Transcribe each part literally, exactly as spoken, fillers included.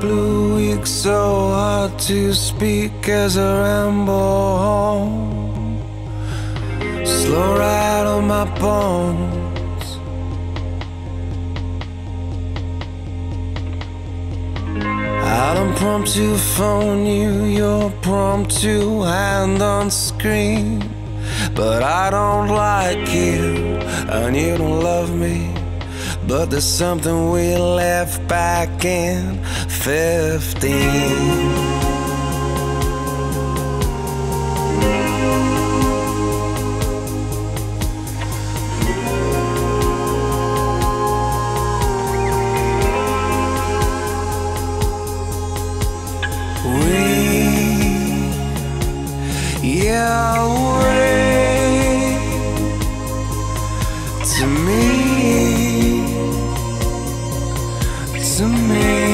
blue week, so hard to speak as I ramble home. Slow ride on my bones. I'm prompt to phone you, you're prompt to hand on screen. But I don't like you, and you don't love me. But there's something we left back in fifteen. Yeah, wait to me, to me.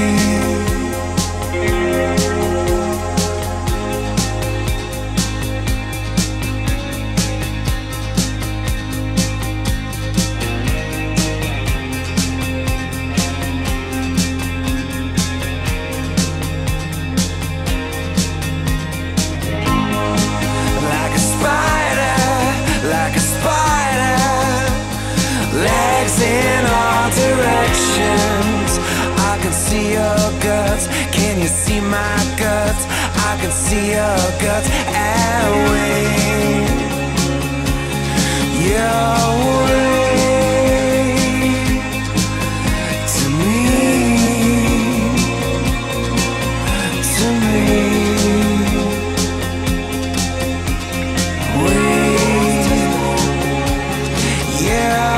In all directions, I can see your guts. Can you see my guts? I can see your guts. And wait, your way to me, to me. Wait, yeah.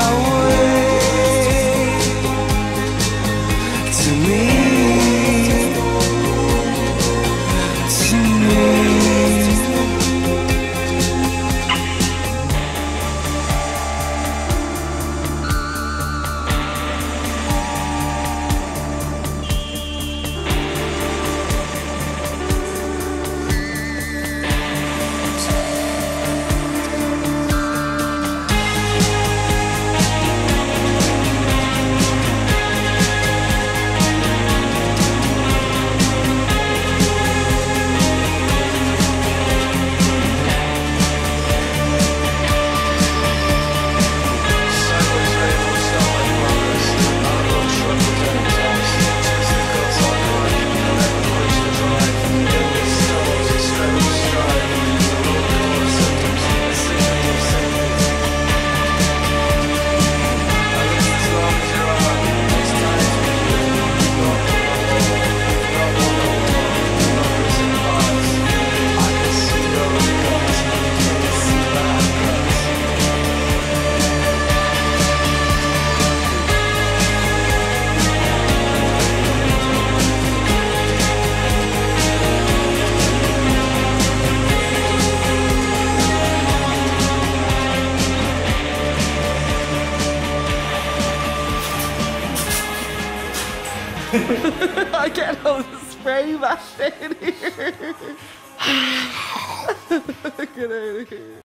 I can't hold the spray back in here. Get out of here.